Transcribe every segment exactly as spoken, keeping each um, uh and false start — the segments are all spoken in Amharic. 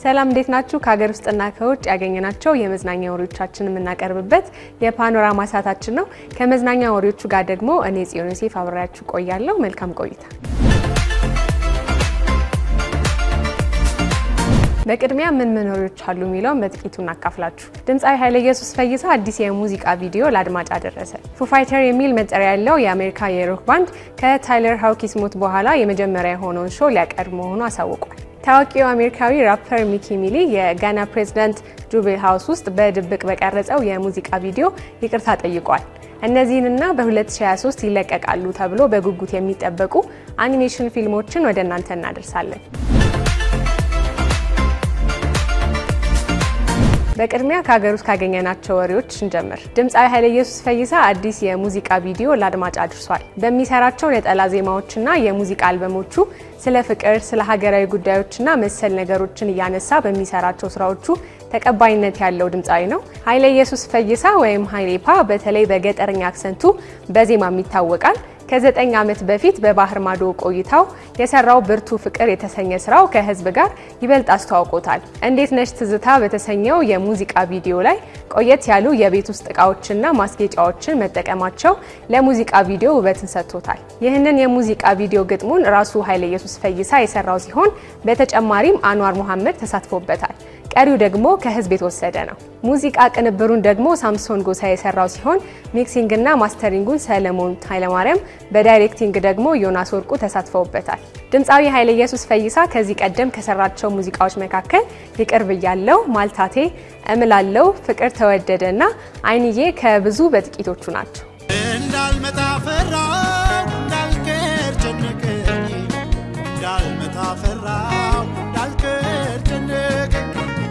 ሰላም እንዴት ናችሁ? ከሀገር ውስጥና ከውጭ ያገኘናቸው የመዝናኛ ወሬዎቻችንን የምናቀርብበት የፓኖራማ ሰዓታችን ነው። ከመዝናኛ ወሬዎቹ ጋር ደግሞ እኔ ጽዮን ዮሴፍ አብራችሁ ቆያለሁ። መልካም ቆይታ። በቅድሚያ ምን ምን ወሬዎች አሉ የሚለው በጥቂቱ እናካፍላችሁ። ድምጻዊ ኃይለ ኢየሱስ ፈይሳ አዲስ የሙዚቃ ቪዲዮ ለአድማጭ አደረሰ። ፉ ፋይተር የሚል መጠሪያ ያለው የአሜሪካ የሮክ ባንድ ከታይለር ሃውኪስ ሞት በኋላ የመጀመሪያ የሆነውን ሾው ሊያቀርብ መሆኑ አሳውቋል። ታዋቂው አሜሪካዊ ራፐር ሚኪ ሚሊ የጋና ፕሬዝዳንት ጁቤል ሃውስ ውስጥ በድብቅ በቀረጸው የሙዚቃ ቪዲዮ ይቅርታ ጠይቋል። እነዚህንና በ2023 ይለቀቃሉ ተብሎ በጉጉት የሚጠበቁ አኒሜሽን ፊልሞችን ወደ እናንተ እናደርሳለን። በቅድሚያ ከሀገር ውስጥ ካገኘናቸው ወሬዎች እንጀምር። ድምጻዊ ኃይለ ኢየሱስ ፈይሳ አዲስ የሙዚቃ ቪዲዮ ለአድማጭ አድርሷል። በሚሰራቸው ነጠላ ዜማዎችና የሙዚቃ አልበሞቹ ስለ ፍቅር፣ ስለ ሀገራዊ ጉዳዮችና መሰል ነገሮችን እያነሳ በሚሰራቸው ስራዎቹ ተቀባይነት ያለው ድምጻዊ ነው። ኃይለ ኢየሱስ ፈይሳ ወይም ኃይሌፓ በተለይ በገጠረኛ አክሰንቱ በዜማም ይታወቃል። ከዘጠኝ ዓመት በፊት በባህር ማዶ ቆይታው የሰራው ብርቱ ፍቅር የተሰኘ ስራው ከህዝብ ጋር ይበልጥ አስተዋውቆታል። እንዴት ነሽ ትዝታ በተሰኘው የሙዚቃ ቪዲዮ ላይ ቆየት ያሉ የቤት ውስጥ ዕቃዎችና ማስጌጫዎችን መጠቀማቸው ለሙዚቃ ቪዲዮ ውበትን ሰጥቶታል። ይህንን የሙዚቃ ቪዲዮ ግጥሙን ራሱ ኃይለ ኢየሱስ ፈይሳ የሰራው ሲሆን በተጨማሪም አንዋር መሐመድ ተሳትፎበታል። ቀሪው ደግሞ ከህዝብ የተወሰደ ነው። ሙዚቃ ቅንብሩን ደግሞ ሳምሶን ጎሳ የሰራው ሲሆን ሚክሲንግ እና ማስተሪንጉን ሰለሞን ኃይለማርያም፣ በዳይሬክቲንግ ደግሞ ዮናስ ወርቁ ተሳትፈውበታል። ድምጻዊ ኃይለ ኢየሱስ ፈይሳ ከዚህ ቀደም ከሰራቸው ሙዚቃዎች መካከል ይቅርብ ያለው፣ ማልታቴ፣ እምላለው፣ ፍቅር ተወደደና አይንዬ ከብዙ በጥቂቶቹ ናቸው። እንዳልመጣ ፈራው እንዳልቀር ጨነቀኝ እንዳልመጣ ፈራው እንዳልቀር ጨነቀኝ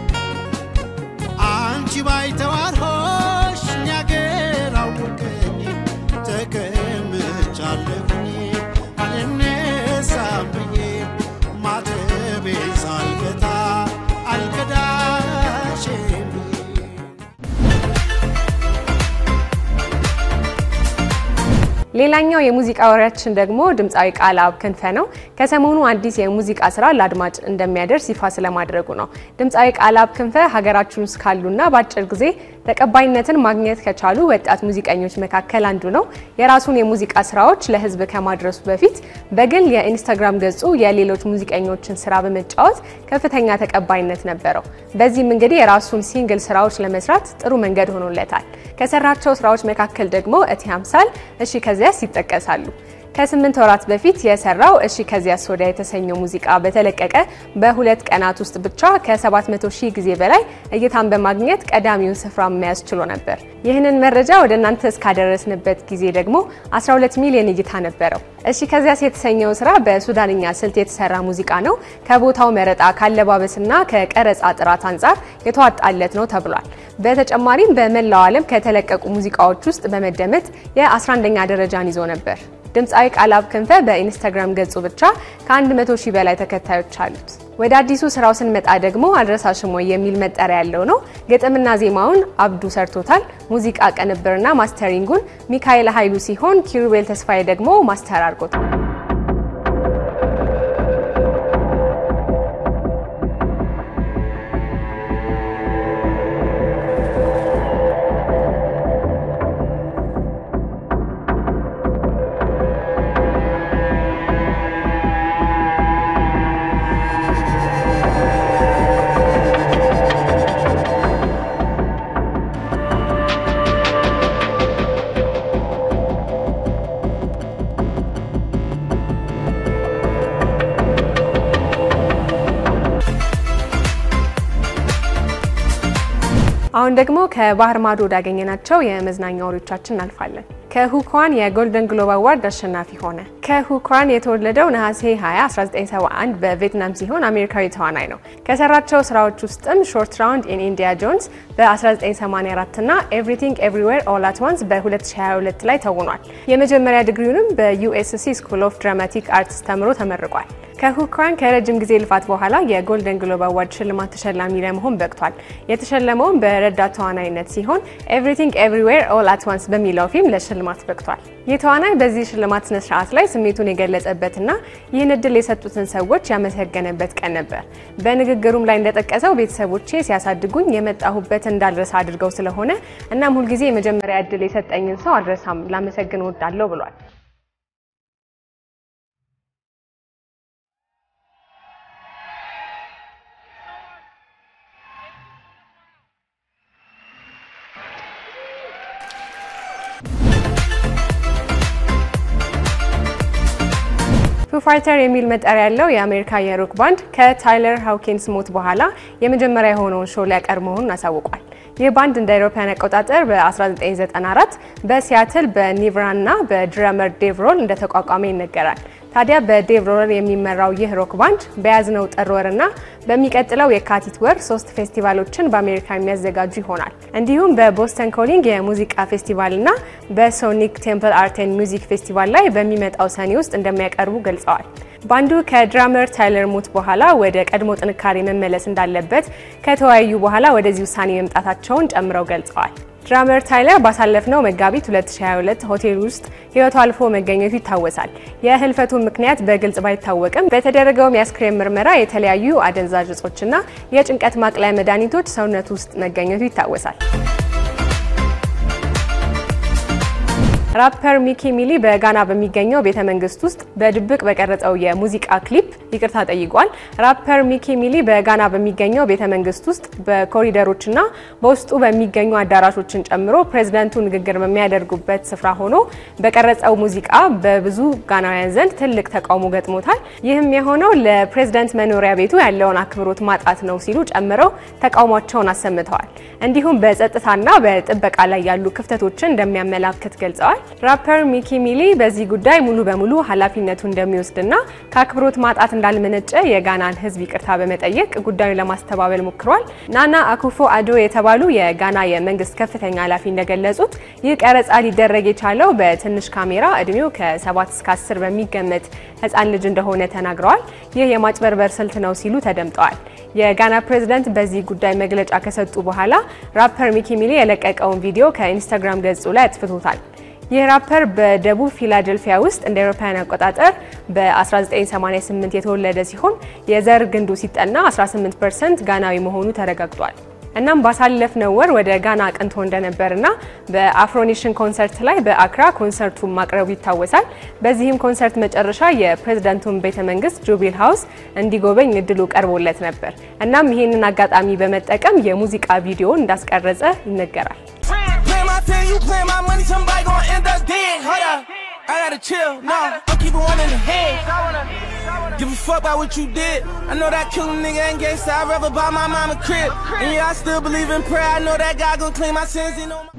አንቺ ባይተዋርሆሽ ያገር አውቀኝ ተቀምጫለሁኝ አልነሳም ብዬ ማተቤ ሳልፈታ አልከዳሽም። ሌላኛው የሙዚቃ ወሬያችን ደግሞ ድምጻዊ ቃልአብ ክንፈ ነው። ከሰሞኑ አዲስ የሙዚቃ ስራ ለአድማጭ እንደሚያደርስ ይፋ ስለማድረጉ ነው። ድምጻዊ ቃልአብ ክንፈ ሀገራችን ውስጥ ካሉና በአጭር ጊዜ ተቀባይነትን ማግኘት ከቻሉ ወጣት ሙዚቀኞች መካከል አንዱ ነው። የራሱን የሙዚቃ ስራዎች ለህዝብ ከማድረሱ በፊት በግል የኢንስታግራም ገጹ የሌሎች ሙዚቀኞችን ስራ በመጫወት ከፍተኛ ተቀባይነት ነበረው። በዚህም እንግዲህ የራሱን ሲንግል ስራዎች ለመስራት ጥሩ መንገድ ሆኖለታል። ከሰራቸው ስራዎች መካከል ደግሞ እቲ አምሳል፣ እሺ ከዚያስ ይጠቀሳሉ። ከስምንት ወራት በፊት የሰራው እሺ ከዚያስ ወዲያ የተሰኘው ሙዚቃ በተለቀቀ በሁለት ቀናት ውስጥ ብቻ ከ700 ሺህ ጊዜ በላይ እይታን በማግኘት ቀዳሚውን ስፍራ መያዝ ችሎ ነበር። ይህንን መረጃ ወደ እናንተ እስካደረስንበት ጊዜ ደግሞ አስራ ሁለት ሚሊዮን እይታ ነበረው። እሺ ከዚያስ የተሰኘው ስራ በሱዳንኛ ስልት የተሰራ ሙዚቃ ነው። ከቦታው መረጣ፣ ካለባበስና ከቀረጻ ጥራት አንፃር የተዋጣለት ነው ተብሏል። በተጨማሪም በመላው ዓለም ከተለቀቁ ሙዚቃዎች ውስጥ በመደመጥ የ11ኛ ደረጃን ይዞ ነበር። ድምጻዊ ቃልአብ ክንፈ በኢንስታግራም ገጹ ብቻ ከ100 ሺህ በላይ ተከታዮች አሉት። ወደ አዲሱ ስራው ስንመጣ ደግሞ አልረሳሽም ወይ የሚል መጠሪያ ያለው ነው። ግጥምና ዜማውን አብዱ ሰርቶታል። ሙዚቃ ቅንብርና ማስተሪንጉን ሚካኤል ኃይሉ ሲሆን ኪሩቤል ተስፋዬ ደግሞ ማስተር አድርጎታል። አሁን ደግሞ ከባህር ማዶ ወዳገኘናቸው የመዝናኛ ወሬዎቻችን እናልፋለን። ከሁኳን የጎልደን ግሎብ አዋርድ አሸናፊ ሆነ። ከሁኳን የተወለደው ነሐሴ ሃያ አስራ ዘጠኝ ሰባ አንድ በቪየትናም ሲሆን አሜሪካዊ ተዋናይ ነው። ከሰራቸው ስራዎች ውስጥም ሾርት ራውንድ ኢን ኢንዲያ ጆንስ በ1984 እና ኤቭሪቲንግ ኤቭሪዌር ኦል አት ዋንስ በ2022 ላይ ተውኗል። የመጀመሪያ ዲግሪውንም በዩኤስሲ ስኩል ኦፍ ድራማቲክ አርትስ ተምሮ ተመርቋል። ከሁክራን ከረጅም ጊዜ ልፋት በኋላ የጎልደን ግሎብ አዋርድ ሽልማት ተሸላሚ ለመሆን በቅቷል። የተሸለመው በረዳት ተዋናይነት ሲሆን ኤቭሪቲንግ ኤቭሪዌር ኦል አት ዋንስ በሚለው ፊልም ለሽልማት በቅቷል። የተዋናይ በዚህ ሽልማት ስነ ስርዓት ላይ ስሜቱን የገለጸበትና ይህን እድል የሰጡትን ሰዎች ያመሰገነበት ቀን ነበር። በንግግሩም ላይ እንደጠቀሰው ቤተሰቦቼ ሲያሳድጉኝ የመጣሁበት እንዳልረሳ አድርገው ስለሆነ እናም ሁሉ ጊዜ የመጀመሪያ እድል የሰጠኝን ሰው አልረሳም ላመሰግን እወዳለሁ ብሏል። ፉ ፋይተር የሚል መጠሪያ ያለው የአሜሪካ የሮክ ባንድ ከታይለር ሃውኪንስ ሞት በኋላ የመጀመሪያ የሆነውን ሾው ሊያቀርብ መሆኑን አሳውቋል። ይህ ባንድ እንደ አውሮፓውያን አቆጣጠር በ1994 በሲያትል በኒቭራና በድራመር ዴቭ ሮል እንደተቋቋመ ይነገራል። ታዲያ በዴቭ ሮል የሚመራው ይህ ሮክ ባንድ በያዝነው ጥር ወርና በሚቀጥለው የካቲት ወር ሶስት ፌስቲቫሎችን በአሜሪካ የሚያዘጋጁ ይሆናል። እንዲሁም በቦስተን ኮሊንግ የሙዚቃ ፌስቲቫልና በሶኒክ ቴምፕል አርት ኤንድ ሚውዚክ ፌስቲቫል ላይ በሚመጣው ሰኔ ውስጥ እንደሚያቀርቡ ገልጸዋል። ባንዱ ከድራመር ታይለር ሞት በኋላ ወደ ቀድሞ ጥንካሬ መመለስ እንዳለበት ከተወያዩ በኋላ ወደዚህ ውሳኔ መምጣታቸውን ጨምረው ገልጸዋል። ድራመር ታይለር ባሳለፍነው መጋቢት ሁለት ሺህ ሃያ ሁለት ሆቴል ውስጥ ህይወቱ አልፎ መገኘቱ ይታወሳል። የህልፈቱ ምክንያት በግልጽ ባይታወቅም በተደረገው የአስክሬን ምርመራ የተለያዩ አደንዛዥ እጾችና የጭንቀት ማቅለያ መድኃኒቶች ሰውነቱ ውስጥ መገኘቱ ይታወሳል። ራፐር ሚኪ ሚሊ በጋና በሚገኘው ቤተ መንግስት ውስጥ በድብቅ በቀረጸው የሙዚቃ ክሊፕ ይቅርታ ጠይቋል። ራፐር ሚኪ ሚሊ በጋና በሚገኘው ቤተ መንግስት ውስጥ በኮሪደሮችና በውስጡ በሚገኙ አዳራሾችን ጨምሮ ፕሬዝዳንቱ ንግግር በሚያደርጉበት ስፍራ ሆኖ በቀረጸው ሙዚቃ በብዙ ጋናውያን ዘንድ ትልቅ ተቃውሞ ገጥሞታል። ይህም የሆነው ለፕሬዝዳንት መኖሪያ ቤቱ ያለውን አክብሮት ማጣት ነው ሲሉ ጨምረው ተቃውሟቸውን አሰምተዋል። እንዲሁም በጸጥታና በጥበቃ ላይ ያሉ ክፍተቶችን እንደሚያመላክት ገልጸዋል። ራፐር ሚኪ ሚሊ በዚህ ጉዳይ ሙሉ በሙሉ ኃላፊነቱን እንደሚወስድና ከአክብሮት ማጣት እንዳልመነጨ የጋናን ህዝብ ይቅርታ በመጠየቅ ጉዳዩን ለማስተባበል ሞክሯል። ናና አኩፎ አዶ የተባሉ የጋና የመንግስት ከፍተኛ ኃላፊ እንደገለጹት ይህ ቀረጻ ሊደረግ የቻለው በትንሽ ካሜራ እድሜው ከሰባት እስከ አስር በሚገመት ህፃን ልጅ እንደሆነ ተናግረዋል። ይህ የማጭበርበር ስልት ነው ሲሉ ተደምጠዋል። የጋና ፕሬዝዳንት በዚህ ጉዳይ መግለጫ ከሰጡ በኋላ ራፐር ሚኪ ሚሊ የለቀቀውን ቪዲዮ ከኢንስታግራም ገጹ ላይ አጥፍቶታል። ይህ ራፐር በደቡብ ፊላደልፊያ ውስጥ እንደ አውሮፓውያን አቆጣጠር በ1988 የተወለደ ሲሆን የዘር ግንዱ ሲጠና አስራ ስምንት ፐርሰንት ጋናዊ መሆኑ ተረጋግጧል። እናም ባሳለፍነው ወር ወደ ጋና አቅንቶ እንደነበርና በአፍሮኔሽን ኮንሰርት ላይ በአክራ ኮንሰርቱን ማቅረቡ ይታወሳል። በዚህም ኮንሰርት መጨረሻ የፕሬዝዳንቱን ቤተ መንግስት ጁቢል ሃውስ እንዲጎበኝ እድሉ ቀርቦለት ነበር። እናም ይሄንን አጋጣሚ በመጠቀም የሙዚቃ ቪዲዮ እንዳስቀረጸ ይነገራል። You play my money, somebody gon' end up dead. Hold up, I gotta chill, no, don't keep it one in the head. Give a fuck about what you did. I know that killin' nigga ain't gangsta. I'd rather buy my mama crib. And yeah, I still believe in prayer. I know that God gon' clean my sins. You know.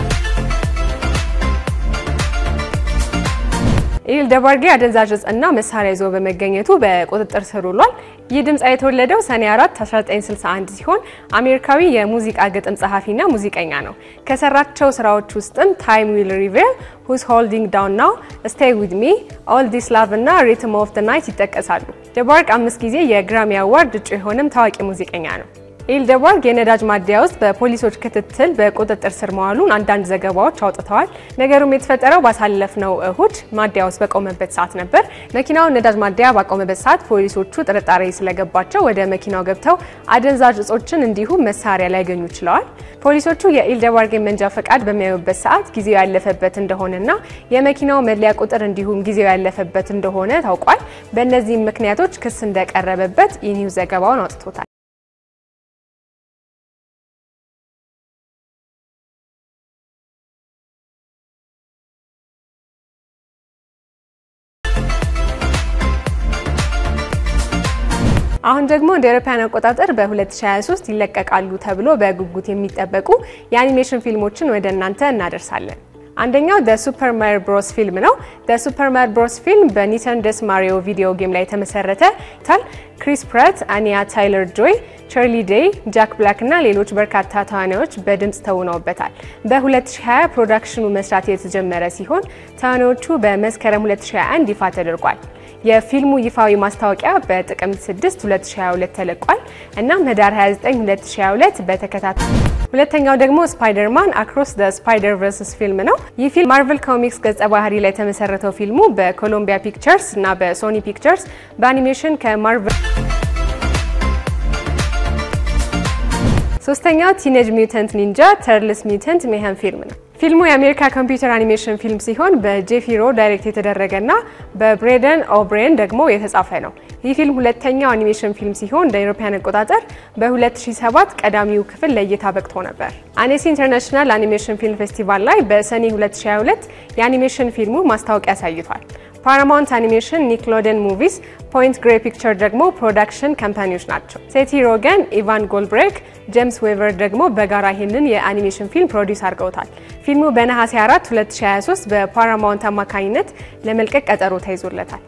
ኢል ደባርጌ አደንዛዥ እጽና መሳሪያ ይዞ በመገኘቱ በቁጥጥር ስር ውሏል። ይህ ድምጻዊ የተወለደው ሰኔ አራት አስራ ዘጠኝ ስልሳ አንድ ሲሆን አሜሪካዊ የሙዚቃ ግጥም ጸሐፊና ሙዚቀኛ ነው። ከሰራቸው ስራዎች ውስጥም ታይም ዊል ሪቪል፣ Who's Holding Down Now፣ Stay With Me፣ All This Love እና Rhythm of the Night ይጠቀሳሉ። ደባርግ አምስት ጊዜ የግራሚ አዋርድ እጩ የሆነም ታዋቂ ሙዚቀኛ ነው። ኢል ደባርግ የነዳጅ ማደያ ውስጥ በፖሊሶች ክትትል በቁጥጥር ስር መዋሉን አንዳንድ ዘገባዎች አውጥተዋል። ነገሩም የተፈጠረው ባሳለፍነው እሁድ ማደያ ውስጥ በቆመበት ሰዓት ነበር። መኪናው ነዳጅ ማደያ ባቆመበት ሰዓት ፖሊሶቹ ጥርጣሬ ስለገባቸው ወደ መኪናው ገብተው አደንዛዥ እጾችን እንዲሁም መሳሪያ ላይ ያገኙ ችለዋል። ፖሊሶቹ የኢል ደባርግን መንጃ ፈቃድ በሚያዩበት ሰዓት ጊዜው ያለፈበት እንደሆነና የመኪናው መለያ ቁጥር እንዲሁም ጊዜው ያለፈበት እንደሆነ ታውቋል። በእነዚህ ምክንያቶች ክስ እንደቀረበበት ኢኒው ዘገባውን አውጥቶታል። አሁን ደግሞ እንደ አውሮፓውያን አቆጣጠር በ2023 ይለቀቃሉ ተብሎ በጉጉት የሚጠበቁ የአኒሜሽን ፊልሞችን ወደ እናንተ እናደርሳለን። አንደኛው The Super Mario Bros ፊልም ነው። The Super Mario Bros ፊልም በኒንተንዶስ ማሪዮ ቪዲዮ ጌም ላይ ተመሰረተ ታል ክሪስ ፕራት፣ አኒያ ታይለር ጆይ፣ ቸርሊ ዴይ፣ ጃክ ብላክ እና ሌሎች በርካታ ተዋናዮች በድምጽ ተውነውበታል። በ2020 ፕሮዳክሽኑ መስራት የተጀመረ ሲሆን ተዋናዮቹ በመስከረም ሁለት ሺህ ሃያ አንድ ይፋ ተደርጓል። የፊልሙ ይፋዊ ማስታወቂያ በጥቅምት ስድስት ሁለት ሺህ ሃያ ሁለት ተለቋል እና ህዳር ሃያ ዘጠኝ ሁለት ሺህ ሃያ ሁለት በተከታታይ ሁለተኛው ደግሞ ስፓይደርማን አክሮስ ዘ ስፓይደር ቨርስ ፊልም ነው። ይህ ፊልም ማርቨል ኮሚክስ ገጸ ባህሪ ላይ የተመሰረተው ፊልሙ በኮሎምቢያ ፒክቸርስ እና በሶኒ ፒክቸርስ በአኒሜሽን ከማርቨል ሶስተኛው ቲኔጅ ሚውታንት ኒንጃ ተርልስ ሚውታንት ሜሃም ፊልም ነው። ፊልሙ የአሜሪካ ኮምፒውተር አኒሜሽን ፊልም ሲሆን በጄፊ ሮ ዳይሬክት የተደረገና በብሬደን ኦብሬን ደግሞ የተጻፈ ነው። ይህ ፊልም ሁለተኛው አኒሜሽን ፊልም ሲሆን እንደ አውሮፓውያን አቆጣጠር በ2007 ቀዳሚው ክፍል ለእይታ በቅቶ ነበር። አኔሲ ኢንተርናሽናል አኒሜሽን ፊልም ፌስቲቫል ላይ በሰኔ ሁለት ሺህ ሃያ ሁለት የአኒሜሽን ፊልሙ ማስታወቂያ አሳይቷል። ፓራማውንት አኒሜሽን፣ ኒክሎዲየን ሙቪስ፣ ፖይንት ግሬይ ፒክቸር ደግሞ ፕሮዳክሽን ካምፓኒዎች ናቸው። ሴቲ ሮገን፣ ኢቫን ጎልድብሬክ፣ ጄምስ ዌቨር ደግሞ በጋራ ይህንን የአኒሜሽን ፊልም ፕሮዲዩስ አድርገውታል። ፊልሙ በነሐሴ አራት ሁለት ሺህ ሃያ ሶስት በፓራማውንት አማካኝነት ለመልቀቅ ቀጠሮ ተይዞለታል።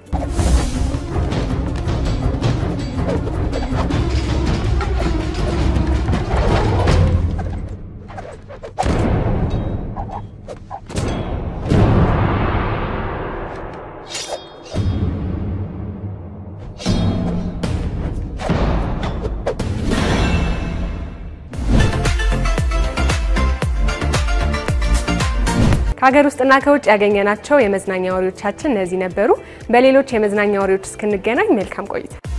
ከሀገር ውስጥና ከውጭ ያገኘናቸው የመዝናኛ ወሬዎቻችን እነዚህ ነበሩ። በሌሎች የመዝናኛ ወሬዎች እስክንገናኝ መልካም ቆይታ።